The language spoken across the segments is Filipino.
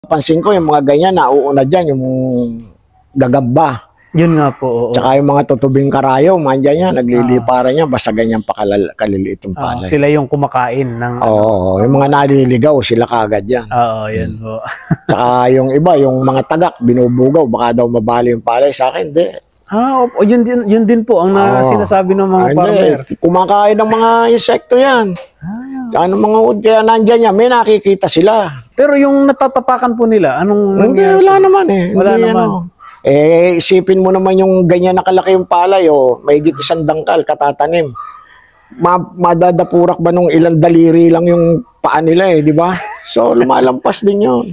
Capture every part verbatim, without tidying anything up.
Pansin ko yung mga ganyan, nauuna dyan, yung gagamba. Yun nga po, oo. Tsaka yung mga tutubing karayo, mandyan yan, nagliliparan yan, basta ganyan pa kalal- kaliliit yung Ah, palay. sila yung kumakain ng Oo, yung mga naliligaw, sila kagad yan. Oo, yun po. Tsaka yung iba, yung mga tagak, binubugaw, baka daw mabali yung palay. Sa akin, hindi. Ah, opo, yun din yun din po ang na, Oo. sinasabi ng mga Ah, farmer. hindi. Kumakain ng mga insekto yan. Ah. Ano mga wood, kaya nandyan yan, may nakikita sila. Pero yung natatapakan po nila, anong Hindi, nangyari wala po? naman eh. Wala Hindi, naman. ano. Eh, isipin mo naman yung ganyan nakalaki yung palay, oh, may higit isang dangkal, katatanim. Ma madadapurak ba nung ilang daliri lang yung paa nila eh, di ba? So, lumalampas din yun.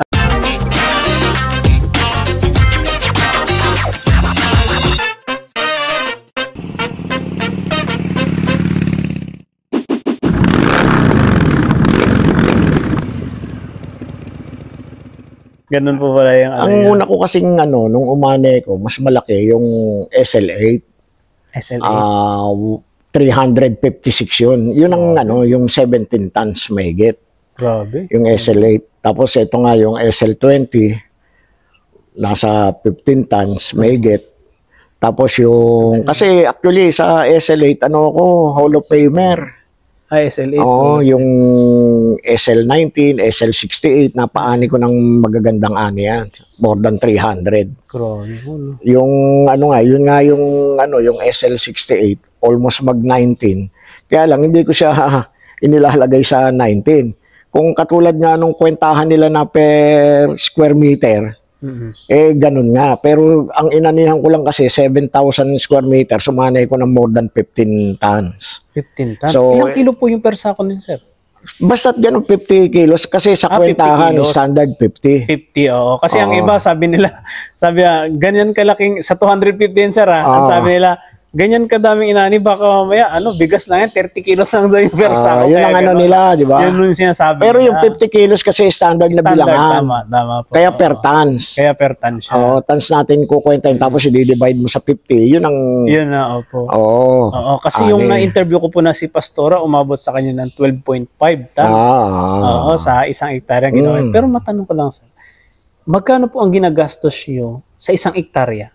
Ganun po pala yung Ang ano, una ko kasing ano, nung umane ko, mas malaki yung S L eight. S L A. Ah, three fifty-six yun. Yun ang ano, yung seventeen tons may get. Grabe. Yung S L eight. Tapos ito nga yung S L twenty, nasa fifteen tons may get. Tapos yung, kasi actually sa S L eight, ano ako, Hall of Famer. Ah, S L A. Oo, yung S L nineteen, S L sixty-eight, napaani ko ng magagandang ani yan. More than three hundred. Grabe po, no? Yung ano nga, yun nga yung ano, yung S L sixty-eight, almost mag nineteen. Kaya lang hindi ko siya inilalagay sa nineteen. Kung katulad nga nung kwentahan nila na per square meter, Mm-hmm. eh ganun nga. Pero ang inanihan ko lang kasi seven thousand square meter, sumanay ko ng more than fifteen tons. fifteen tons. So, Ilang kilo po yung per sako nun, sir? Basta't ganun fifty kilos kasi sa Ah, fifty kwentahan kilos. standard fifty. fifty, oo. Kasi ang Oo. iba, sabi nila, sabi ah, ganyan kalaking, sa two hundred fifty yun, sir, ah. Ang Oo. sabi nila, ganyan kadaming inani, baka mamaya, ano, bigas lang yan, thirty kilos lang daw yung per Ah, sako. yun Kaya ang ano ganun. nila, di ba? Yun yung sinasabi Pero yung nila. fifty kilos kasi standard, na Standard, bilangan. tama, tama po. Kaya Oo. per tons. Kaya per ton siya. Oo, tons natin kukwentahin tapos i-divide mo sa fifty. Yun ang Yun na, opo. Oo. Oo, kasi Ani. yung na-interview ko po na si Pastora, umabot sa kanya ng twelve point five tons. Ah. Oo, sa isang hektarya ginawa. Mm. Pero matanong ko lang, sir, magkano po ang ginagastos nyo sa isang hektarya?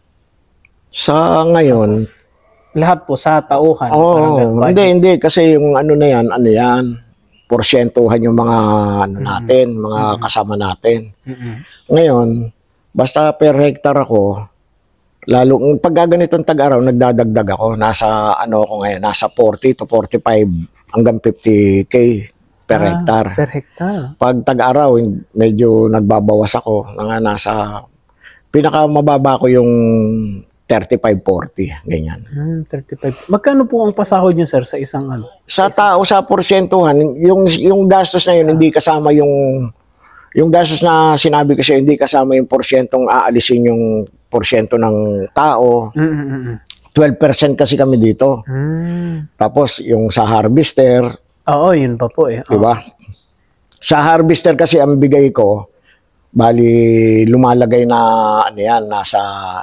Sa ngayon, Lahat po sa tauhan. oo, parang ganun, hindi, budget. hindi. Kasi yung ano na yan, ano yan, porsyentuhan yung mga ano natin, mga kasama natin. Mm-mm. Ngayon, basta per hectare ako, lalo, pag ganitong tag-araw, nagdadagdag ako. Nasa, ano ako ngayon, nasa forty to forty-five hanggang fifty K per Ah, hectare. Per hektar. Pag tag-araw, medyo nagbabawas ako. Nga nasa, pinakamababa ko yung thirty-five forty, ganyan. Hmm, thirty-five. Magkano po ang pasahod nyo, sir, sa isang ano? Sa tao, sa porsyentuhan, yung, yung gastos na yun, hindi kasama yung, yung gastos na sinabi ko siya, hindi kasama yung porsyentong aalisin yung porsyento ng tao. Mm-mm-mm. twelve percent kasi kami dito. Hmm. Tapos yung sa harvester, Oo, yun pa po eh. di ba? Sa harvester kasi ang bigay ko, bali lumalagay na ano yan, nasa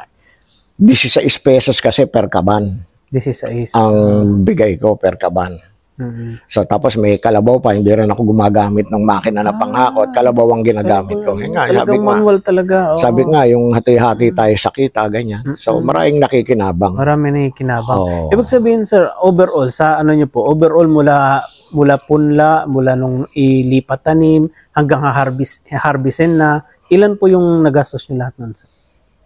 sixteen pesos kasi per kaban. sixteen. Ang bigay ko per kaban. Mm-mm. So tapos may kalabaw pa, hindi rin ako gumagamit ng makina na panghakot, kalabaw ang ginagamit ko. Eh, nga, sabi Talagang nga, manual talaga. Oo. sabi nga yung hati-hati tayo sa kita, ganyan. So maraming nakikinabang. Marami na kinabang. Oo. Ibig sabihin, sir, overall, sa ano nyo po, overall mula mula punla, mula nung ilipat tanim, hanggang harvest, harvestin na, ilan po yung nagastos nyo lahat nun, sir?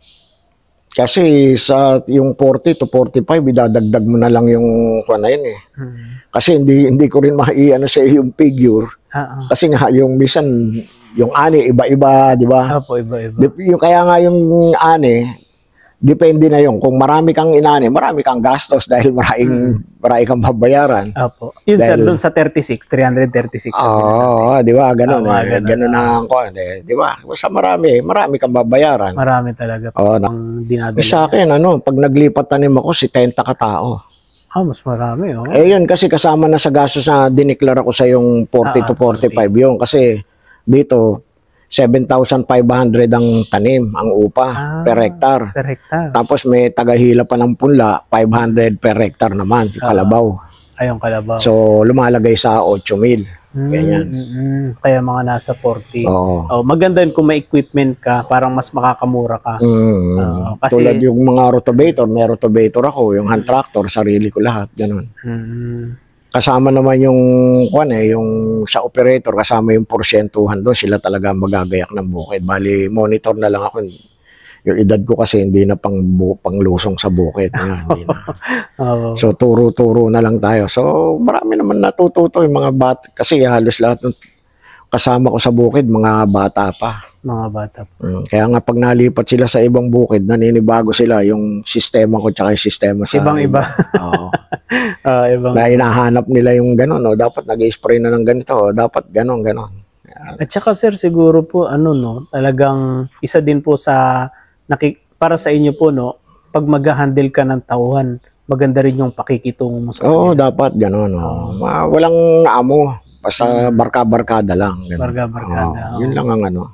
Kasi sa yung forty to forty-five, idadagdag mo na lang yung kuwan na yun eh. Hmm. Kasi hindi hindi ko rin maiano sa yung figure. Ah, ah. Kasi nga yung bisan yung ani iba-iba, di ba? Ah, po, iba-iba. Dep- yung kaya nga yung ani, depende na yung kung marami kang inani, marami kang gastos dahil maraming marami kang babayaran. Ah, po. Yun, sir, Dahil- dun sa thirty-six, three thirty-six. Oo, di ba? Ganun Tama, eh. ganun. Ganun na ang kuwan eh. Di ba? Basta marami, marami kang babayaran. Marami talaga po Oo, na- ang dinadala. Eh, sa akin, ano, pag naglipat tanim ako, si tenta katao. Ah, mas marami, oh. Eh yun, kasi kasama na sa gastos na dineklara ko sa yung forty Ah, to forty-five yun. Kasi dito, seven thousand five hundred ang tanim, ang upa Ah. per hectare. Per hektar. Tapos may tagahila pa ng punla, five hundred per hectare naman, yung Ah. kalabaw. Ayong kalabaw. So, lumalagay sa eight mil. Ganyan. Mm-mm. Kaya mga nasa forty. Oo. Oh, maganda yun kung may equipment ka, parang mas makakamura ka. Mm. Oo, kasi- Tulad yung mga rotovator, may rotovator ako, yung hand tractor, sarili ko lahat, ganun. Mm. Kasama naman yung kwan eh, yung sa operator, kasama yung porsyentuhan doon, sila talaga magagayak ng bukid. Bali, monitor na lang ako. Yung edad ko kasi hindi na pang bu- panglusong sa bukid. Ngayon, hindi na. Oo. So turo-turo na lang tayo. So marami naman natututo yung mga bata kasi halos lahat ng kasama ko sa bukid mga bata pa. Mga bata. Mm, Kaya nga pag nalipat sila sa ibang bukid, naninibago sila yung sistema ko tsaka yung sistema sa Ibang-iba. Oo. Ah, ibang. Na hinahanap nila yung gano'n, no? Dapat nag-spray na ng ganito, o dapat gano'n, gano'n. At saka sir, siguro po, ano no, talagang isa din po sa, naki, para sa inyo po, no, pag mag-handle ka ng tauhan, maganda rin yung pakikitungo mo sa Oo, kanila. dapat gano'n. No? Ma- walang amo, basta barka-barkada lang. Ganun. Barka-barkada, Oo, oo. yun lang ang ano.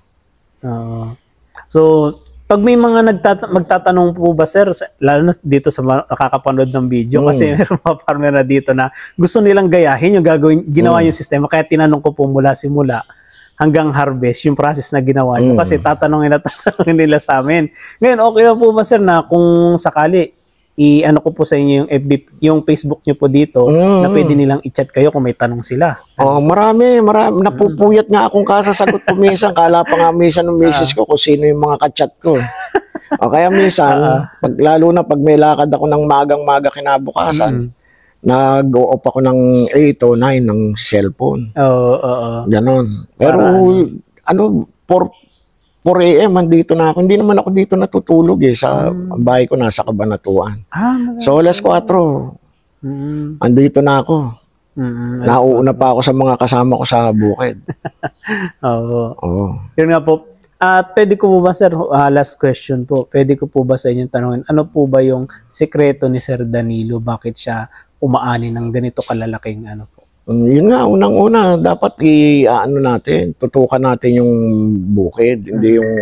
Oo. So, pag may mga nagtata- magtatanong po ba sir, sa- lalo na dito sa mga nakakapanood ng video, Mm. kasi meron mga farmer na dito na gusto nilang gayahin yung gagawin, ginawa Mm. yung sistema, kaya tinanong ko po mula simula hanggang harvest, yung process na ginawa nyo. Mm. Kasi tatanungin na tatanungin nila sa amin. Ngayon, okay na po ba sir na kung sakali, i-ano ko po sa inyo yung F B, yung Facebook nyo po dito, Mm. na pwede nilang i-chat kayo kung may tanong sila. Oh, marami, marami. Napupuyat nga akong kasasagot ko minsan. Kala pa nga minsan ng misis ko kung sino yung mga kachat ko. O kaya minsan, pag, lalo na pag may lakad ako ng magang-maga kinabukasan, Mm. nag-o-off ako ng eight o nine ng cellphone. Oo, oo. Ganon. Pero, Para ano, four a m andito na ako. Hindi naman ako dito natutulog eh. Sa ang bahay ko nasa Cabanatuan. Ah, mag- So, alas four, Mm. andito na ako. Mm. Nauuna pa ako sa mga kasama ko sa bukid. Oo. Oo. Yun nga po. At pwede ko po ba sir, ah, last question po, pwede ko po ba sa inyo tanungin, ano po ba yung sekreto ni Sir Danilo? Bakit siya umaani ng ganito kalalaking ano po? Mm, Yun nga, unang-una, dapat i-ano natin, tutukan natin yung bukid, hindi yung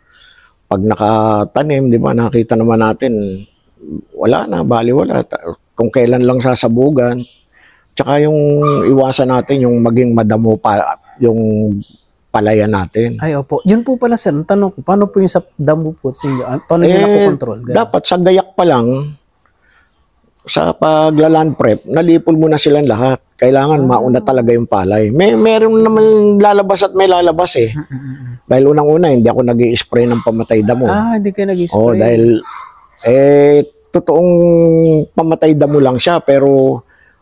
pag nakatanim, di ba, nakita naman natin, wala na, bali wala. Ta- Kung kailan lang sasabugan, tsaka yung iwasan natin yung maging madamo pa yung palayan natin. Ay, opo. Yun po pala sir, ang tanong ko, paano po yung sa damo po sa inyo? Ah, paano nyo Eh, napokontrol? Ganun. dapat sa gayak pa lang, sa pagla-land prep, nalipol mo na silang lahat. Kailangan mauna talaga yung palay. May meron naman lalabas at may lalabas eh. Mm, mm, mm. Dahil unang-una, hindi ako nag-i-spray ng pamatay damo. Ah, hindi kayo nag-spray. Oo, dahil eh totoong pamatay damo lang siya, pero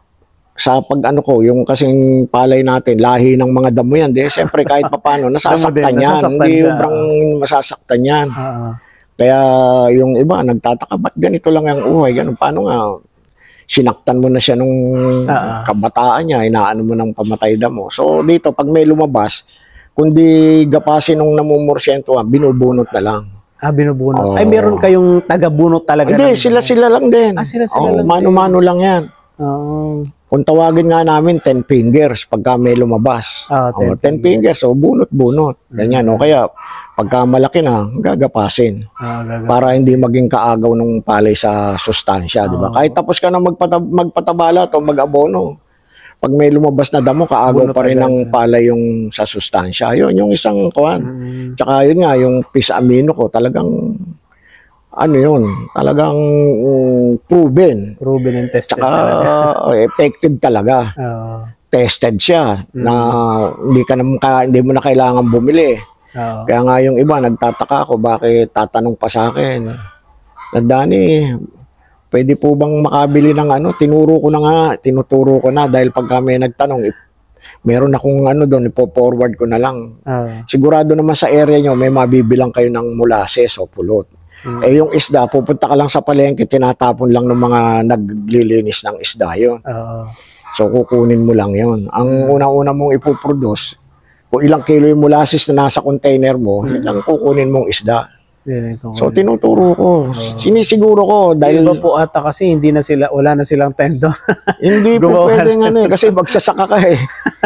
sa pag ano ko, yung kasing palay natin, lahi ng mga damo yan, di siyempre kahit papano nasasaktan din, yan, nasasaktan hindi ka. sobrang masasaktan yan. Oo. Kaya yung iba nagtataka, ba't ganito lang ang uhay, ganun, paano nga, sinaktan mo na siya nung Ah. kabataan niya, inaano mo ng pamatay damo. So dito, pag may lumabas, kundi gapasin nung namumorsyento, binubunot na lang. Ah, binubunot. Oo. Ay, meron kayong taga-bunot talaga. Hindi, ng- sila-sila lang din. Ah, sila-sila Oo, lang din. mano-mano lang yan. Oo. Kung tawagin nga namin, ten fingers pagka may lumabas. Ah, O, ten ten fingers, o bunot-bunot. Ganyan, o kaya, pagka malaki na, gagapasin. Ah, gaga- Para hindi maging kaagaw ng palay sa sustansya, di ba? Oo. Kahit tapos ka na magpata- magpatabala o mag-abono, pag may lumabas na damo, kaagaw Bunot pa rin agad. ng palay yung sa sustansya. Yun, yung isang kuwan. Mm. Tsaka yun nga, yung pis amino ko, talagang, ano yun, talagang mm, proven. Proven and tested Tsaka talaga. uh, effective talaga. Oo. Tested siya Mm. na hindi ka naman ka, hindi mo na kailangan bumili. Oo. Kaya nga yung iba nagtataka ako bakit tatanong pa sa akin. Nandani, pwede po bang makabili ng ano? Tinuro ko na nga, tinuturo ko na dahil pag kami nagtanong, ip- meron akong ano doon, ipo-forward ko na lang. Oo. Sigurado naman sa area nyo, may mabibilang kayo ng molasses o pulot. Mm. Eh yung isda, pupunta ka lang sa palengke, tinatapon lang ng mga naglilinis ng isda yon. Oo. So kukunin mo lang yon. Ang unang-una mong ipoproduce, kung ilang kilo yung molasses na nasa container mo, yun lang kukunin mong isda. Yun ito. So tinuturo ko, sinisiguro ko dahil Iba po ata kasi hindi na sila, wala na silang tendo. hindi po Gumawa pwedeng ano eh, kasi magsasaka ka eh.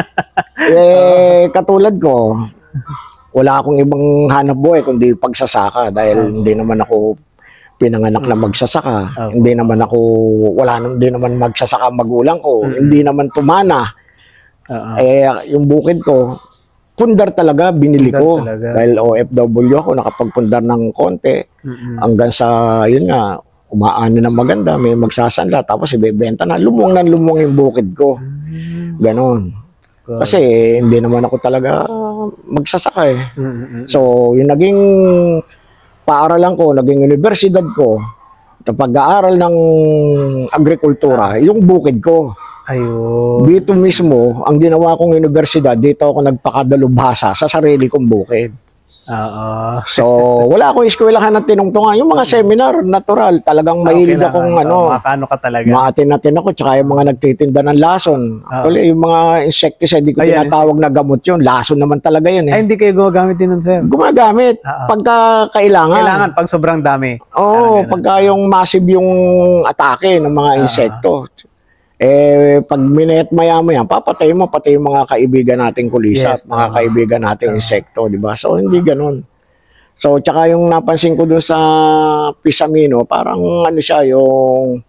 eh katulad ko, wala akong ibang hanap buhay kundi pagsasaka dahil hindi naman ako pinanganak na magsasaka. Okay. Hindi naman ako, wala naman, hindi naman magsasaka ang magulang ko. Mm. Hindi naman tumana Oo. Eh, yung bukid ko, pundar talaga, binili Pundar ko. talaga. Dahil O F W ako, nakapagpundar ng konti. Mm-mm. Hanggang sa, yun nga, umaano na maganda, may magsasanla, tapos ibebenta na. Lumuwang na lumuwang yung bukid ko. Mm. Ganon. Good. Kasi hindi naman ako talaga magsasaka eh. Mm-mm. So, yung naging paaralan ko, naging universidad ko, sa pag-aaral ng agrikultura, yung bukid ko. Ayun. Dito mismo, ang ginawa kong universidad, dito ako nagpakadalubhasa sa sarili kong bukid. Oo. So, wala akong eskwelahan ng tinungtungan. Yung mga seminar, natural. Talagang mahilig Okay lang, akong ano, ano, makakano ka talaga. maatin-atin ako, tsaka yung mga nagtitinda ng lason. Actually, yung mga insecticide, di ko Ayan, tinatawag na gamot yun. Lason naman talaga yun Ay, eh. hindi kayo gumagamit din nun, sir. Gumagamit Oo. pagka kailangan. Kailangan pag sobrang dami. Oo, Parang pagka yung massive yung atake ng mga Ah. insekto. Eh, pag minet maya-maya, papatay mo pati yung mga kaibigan nating kulisap, Yes, mga tama. kaibigan nating Tama. insekto, di ba? So, hindi ganun. So, tsaka yung napansin ko dun sa Pisamino, parang ano siya, yung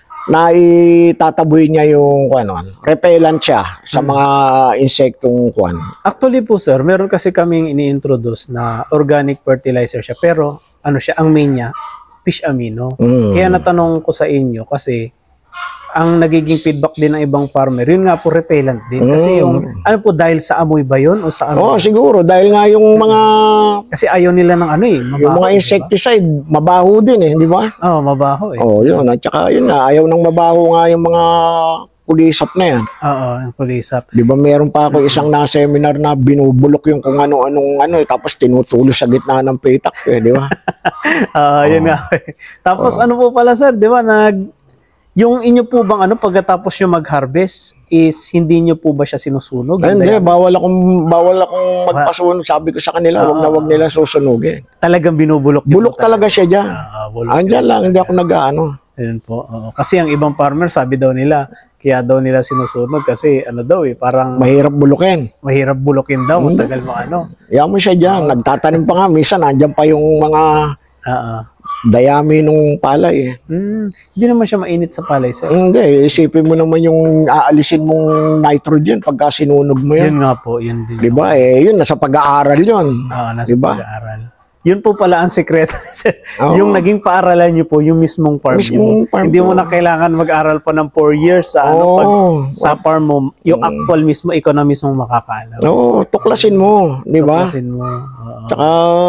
naitataboy niya yung ano, repellent siya sa Hmm. mga insektong kwan. Actually po, sir, meron kasi kaming ini-introduce na organic fertilizer siya. Pero, ano siya, ang main niya, fish amino. Mm. Kaya natanong ko sa inyo kasi ang nagiging feedback din ng ibang farmer, yun nga po repellent din. Kasi Mm. yung, ano po, dahil sa amoy ba yun o sa Oo, ano? siguro. Dahil nga yung mga Kasi ayaw nila ng ano eh, mabaho. yung mga di ba? insecticide, mabaho din eh, di ba? Oo, mabaho eh. Oh, yun. At saka yun nga, ayaw nang mabaho nga yung mga kulisap na yan. Oo, yung kulisap. Di ba meron pa ako isang na-seminar na binubulok yung kung ano-anong ano, eh, tapos tinutulo sa gitna ng petak eh, di ba? Ah, yun nga. eh. Tapos ano po pala, sir, di ba, nag yung inyo po bang ano pagkatapos yung mag-harvest is hindi nyo po ba siya sinusunog? Ay, hindi, Hindi, bawal akong, bawal akong magpasunog. Sabi ko sa kanila, wag na wag nila susunugin. talagang binubulok nyo Bulok po talaga siya dyan. Ah, bulok. Andyan lang, hindi ako nag-ano. Ayun po. oo. Kasi ang ibang farmer, sabi daw nila, kaya daw nila sinusunog kasi ano daw eh, parang Mahirap bulukin. mahirap bulukin daw, matagal mo ano. Iyan mo siya dyan. Nagtatanim pa nga. Minsan, andyan pa yung mga Oo. dayami nung palay eh. Hmm, hindi naman siya mainit sa palay, sir. Hindi, isipin mo naman yung aalisin mong nitrogen pagka sinunog mo Yun yun. nga po, yun din. Di ba? Eh, yun, nasa pag-aaral yun. Oo, nasa Diba? pag-aaral. Yun po pala ang sekreto. sir. Oo. Yung naging paaralan nyo po, yung mismong farm Mismong nyo. farm Hindi ko. mo na kailangan mag-aral pa ng four years sa ano, pag, Oo. sa farm mo. Yung actual mismo, ikaw na mismo makakaalam. Oo, tuklasin mo. Di ba? Tuklasin mo. Oo. Tsaka,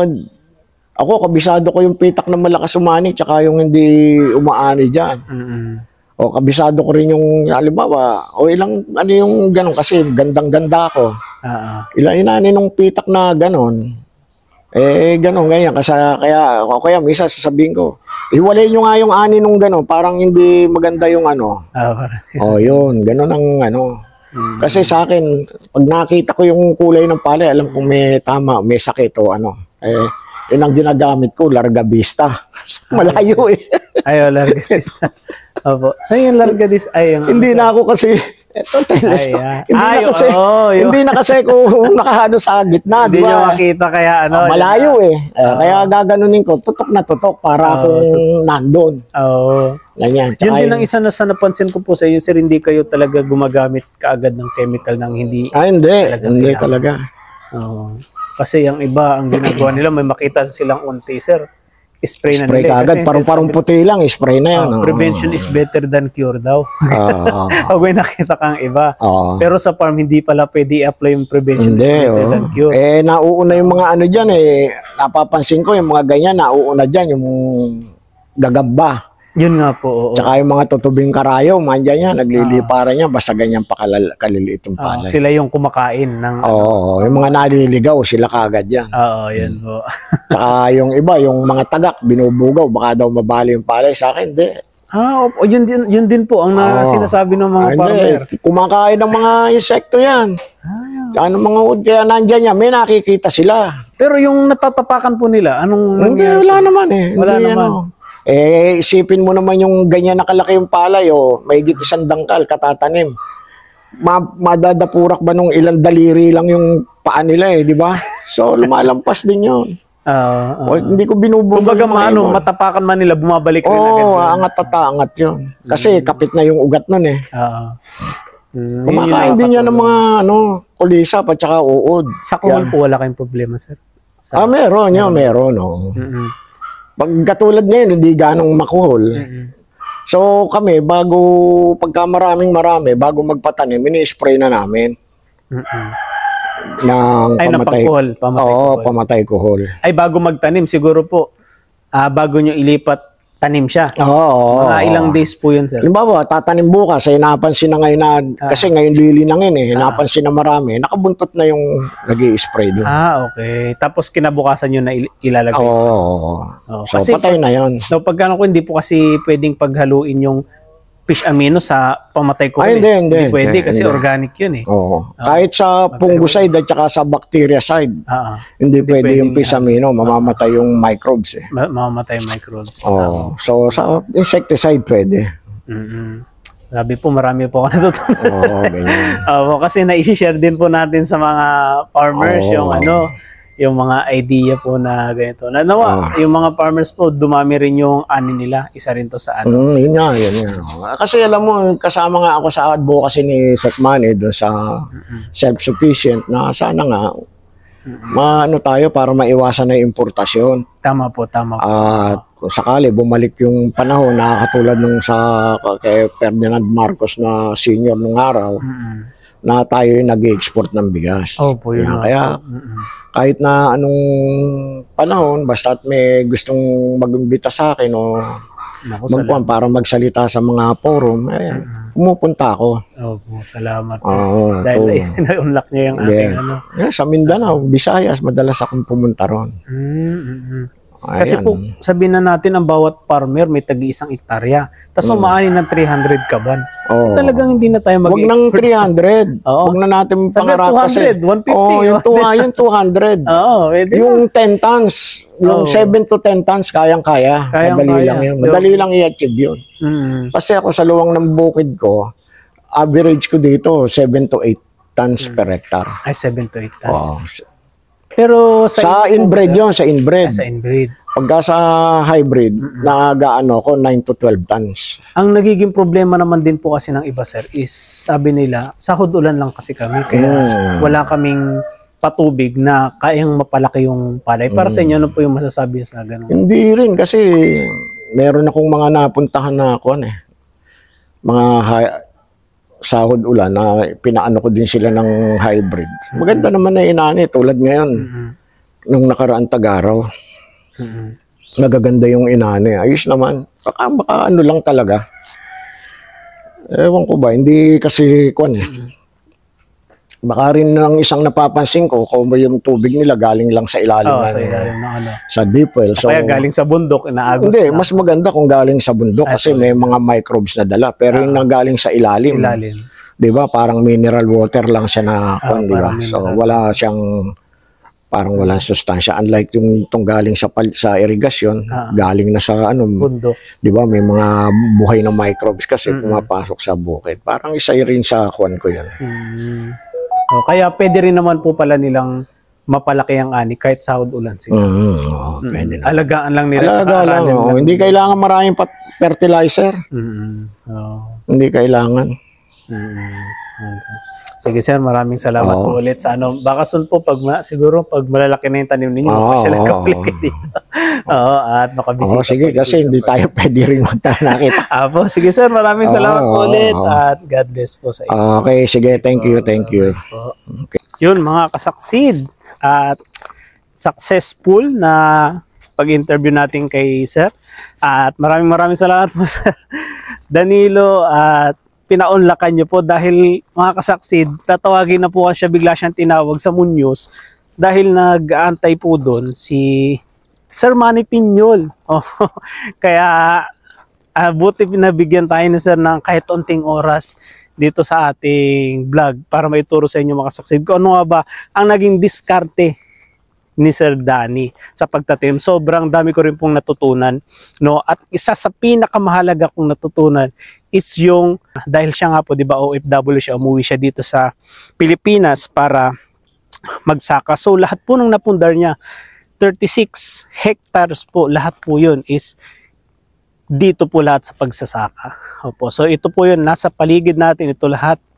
ako, kabisado ko yung pitak na malakas umani, tsaka yung hindi umaani dyan. Mm-mm. O, kabisado ko rin yung, halimbawa, o ilang, ano yung ganun, kasi gandang-ganda ako. Oo. Ilang inani nung pitak na ganon. Eh, ganon, ganyan. Kasi, kaya, o kaya, minsan sasabihin ko, iwalay nyo nga yung ani nung ganon, parang hindi maganda yung ano. Ah, parang- O, yun, ganon ang ano. Mm. Kasi sa akin, pag nakita ko yung kulay ng palay, alam kong may tama, may sakit o ano. Eh, yun ang ginagamit ko, larga vista. Malayo eh. Ayaw, largadis. Opo. Sa yung largadis ay yung... Hindi na ako kasi, eto, telescope. Ay, ah. Hindi Ay, na kasi, oo, yun. hindi na kasi kung nakahano sa gitna, Hindi di nyo ba? makita kaya ano. Ah, malayo eh. Eh, kaya gaganunin ko, tutok na tutok para Oo, kung nandun. Oo. Ganyan. Yun Tsaka din yung- ang isa na sa napansin ko po sa inyo, sir, hindi kayo talaga gumagamit kaagad ng chemical ng hindi. Ah, hindi. Talaga Hindi kailangan. talaga. Oo. Kasi yung iba, ang ginagawa nila, may makita silang unti, sir. Spray na Spray nila. eh. ka agad. Kasi Parang-parang sinasabi- puti lang. Spray na yan. Oo, oh. prevention is better than cure daw. Oo. Pag may nakita kang iba. Oo. Pero sa farm, hindi pala pwede i-apply yung prevention Hindi, is better oh. than cure. Eh, nauuna yung mga ano dyan eh. Napapansin ko yung mga ganyan, nauuna dyan yung gagamba. Yun nga po, oo. Tsaka yung mga tutubing karayo, mandyan yan, nagliliparan yan, basta ganyan pa kalal- kaliliit yung Ah, palay. sila yung kumakain ng... Oo, yung mga naliligaw, sila kagad yan. Oo, yun po. Tsaka yung iba, yung mga tagak, binubugaw, baka daw mabali yung palay. Sa akin, hindi. Ah, opo, yun din, yun din po ang na, Oo. sinasabi ng mga Ah, farmer. hindi. Kumakain ng mga insekto yan. Ah. Ano mga wood, kaya nandyan yan, may nakikita sila. Pero yung natatapakan po nila, anong Hindi, nangyari? wala naman eh. Wala Hindi, naman. Ano. Eh, isipin mo naman yung ganyan nakalaki yung palay, oh, may higit isang dangkal, katatanim. Ma madadapurak ba nung ilang daliri lang yung paa nila eh, di ba? So, lumalampas din yun. Ah, ah. O, hindi ko binubugbog Kumbaga yung mga maano, ibon. matapakan man nila, bumabalik rin Oo, agad. oh, angat at angat yun. Kasi kapit na yung ugat nun eh. Ah. Mm, yun yung Kumakain din yan ng nakakatulong. mga ano, kulisa at saka uod. Sa kuhol Yan. po wala kayong problema, sir? Sa, Ah, meron yun, meron. Oh. Mm-mm. Pag katulad ngayon, hindi ganong makuhol. Mm-mm. So kami, bago, pagka maraming marami, bago magpatanim, ini-spray na namin Mm-mm. ng Ay, na pamatay. pangkuhol, pamatay Oo, kuhol. pamatay kuhol. Ay, bago magtanim, siguro po, ah, bago nyo ilipat, tanim siya. Oo. Mga ilang days po yun, sir? Halimbawa, tatanim bukas, ay napansin na ngayon na, Ah. kasi ngayon lilinangin eh, Ah. napansin na marami, nakabuntot na yung nag-i-spray doon. Ah, okay. Tapos kinabukasan nyo na il- ilalagay. Oo. Oh, So, kasi patay na yun. no, pagkano ko, hindi po kasi pwedeng paghaluin yung fish amino sa pamatay ko. Ay, hindi, hindi, pwede hindi, kasi hindi. organic yun eh. Oo. Kahit sa fungicide at saka sa bactericide, Ah, ah. hindi, pwede pwedeng yung pisamino, mamamatay yung microbes eh. Ma- mamamatay yung microbes. Oo. So, sa insecticide pwede. Mm-mm. Sabi po, marami po ako natutunan. Oo, ganyan. Oo, kasi na-share din po natin sa mga farmers Oo. yung ano, yung mga idea po na ganito. Na nawa, Ah. yung mga farmers po, dumami rin yung ani nila. Isa rin to sa ano. Mm, yun nga, yun nga. Kasi alam mo, kasama nga ako sa advocacy ni Sekman eh, doon sa self-sufficient na sana nga, maano tayo para maiwasan na yung importasyon. Tama po, tama po. At kung sakali bumalik yung panahon na katulad nung sa kay Ferdinand Marcos na senior nung araw, Mm-mm. na tayo yung nag-export ng bigas. Opo, yun Yan, nga kaya po. Mm-mm. kahit na anong panahon, basta at may gustong mag-imbita sa akin o Naku, magpuan salamat. para magsalita sa mga forum, eh, pumupunta ako. Opo, salamat po. Oo, Dahil to. na-unlock niya yung Hindi. aking ano. Eh, sa Mindanao, Visayas, madalas akong pumunta ron. Mm-mm. Kasi Ayan. po, sabihin na natin ang bawat farmer may tagi-isang ektarya. Tapos Mm. umaani ng three hundred kaban. Oo. Talagang hindi na tayo Huwag ng mag-export. three hundred. Oo. Huwag na natin Sabi pangarap two hundred, kasi. one fifty. Oo, yung, two, yung two hundred. Oo, pwede. Yung ten tons, yung Oo. seven to ten tons, kayang-kaya. Kayang-kaya. Madali lang yun. Madali lang i-achieve yun. Mm. Kasi ako sa luwang ng bukid ko, average ko dito, seven to eight tons per hectare. Ay, seven to eight tons. Oo. Pero sa, Sa inyo po, inbred sir, yun, sa inbred. ah, sa inbreed. Pagka sa hybrid, nagaano ko nine to twelve tons. Ang nagiging problema naman din po kasi ng iba, sir, is sabi nila, sahod ulan lang kasi kami. Kaya Mm. wala kaming patubig na kayang mapalaki yung palay. Para sa inyo, ano po yung masasabi sa ganun? Hindi rin kasi meron akong mga napuntahan na kuan eh. Mga hi- sahod ulan na pinaano ko din sila ng hybrid. Maganda naman na inani tulad ngayon Mm-mm. nung nakaraang Tagaraw. Mm-mm. Nagaganda yung inani. Ayos naman. Baka, baka ano lang talaga. Ewan ko ba, hindi kasi kuan eh. Baka rin ng isang napapansin ko, kung yung tubig nila galing lang sa ilalim Oo, ng- sa ilalim ng ano. sa deep well. So, Kaya galing sa bundok, inaagos hindi, na. mas maganda kung galing sa bundok Ay, kasi sorry. may mga microbes na dala. Pero yung nanggaling sa ilalim, ilalim. 'di ba? Parang mineral water lang siya na kwan, 'di ba? parang So mineral. wala siyang parang walang sustansya unlike yung tong galing sa pal- sa irigasyon, Ah. galing na sa ano, Bundok. 'di ba? May mga buhay na microbes kasi Mm-mm. pumapasok sa bukid. Parang isa rin sa kwan ko 'yan. Mm. O, kaya pwede rin naman po pala nilang mapalaki ang ani kahit sahod ulan siguro. Mm, oo, pwede na. Alagaan lang nila. Alaga tsaka lang, aralin oo. Hindi kailangan maraming pat- fertilizer. Mm. Oo. Hindi kailangan. Mm. Okay. Sige sir, maraming salamat Oo. po ulit sa ano. Baka soon po pag ma- siguro pag malalaki na yung tanim ninyo, Oo, mapasyal ka oo, ulit oo. dito. Oo, at makabisita. Oo, sige, po ulit kasi sa hindi pag- tayo pwede rin magtanakit. Apo, sige sir, maraming Oo, salamat po oo, ulit oo. at God bless po sa inyo. Okay, sige, thank you, thank you. Po. Yun mga kasaksid at successful na pag-interview natin kay sir at maraming maraming salamat po sir Danilo at pinaunlakan niyo po dahil mga kasaksid tatawagin na po siya, bigla siyang tinawag sa Muñoz dahil nag-aantay po doon si Sir Manny Piñol. Oh, kaya ah, buti pinabigyan tayo ni sir ng kahit onting oras dito sa ating vlog para maituro sa inyo mga kasaksid kung ano nga ba ang naging diskarte ni Sir Danny sa pagtatim. Sobrang dami ko rin pong natutunan, no? At isa sa pinakamahalaga kong natutunan is yung dahil siya nga po, 'di ba, O F W siya, umuwi siya dito sa Pilipinas para magsaka. So lahat po ng napundar niya, thirty-six hectares po, lahat po 'yun is dito po lahat sa pagsasaka. Opo. So ito po 'yun, nasa paligid natin ito lahat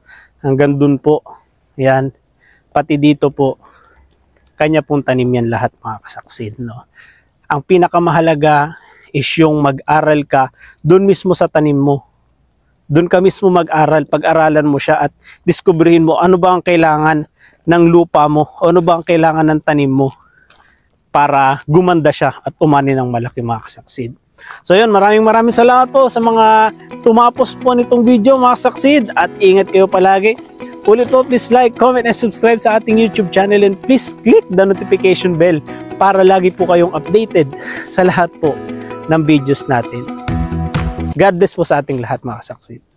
hanggang dun po. Yan. Pati dito po, kanya pong tanim yan lahat mga kasaksid. No? Ang pinakamahalaga is yung mag-aral ka dun mismo sa tanim mo. Dun ka mismo mag-aral, pag-aralan mo siya at diskubrihin mo ano ba ang kailangan ng lupa mo, ano ba ang kailangan ng tanim mo para gumanda siya at umani ng malaki mga kasaksid. So yun, maraming maraming salamat po sa mga tumapos po nitong video mga kasaksid at ingat kayo palagi. Ulit po, please like, comment, and subscribe sa ating YouTube channel and please click the notification bell para lagi po kayong updated sa lahat po ng videos natin. God bless po sa ating lahat mga kasaksid.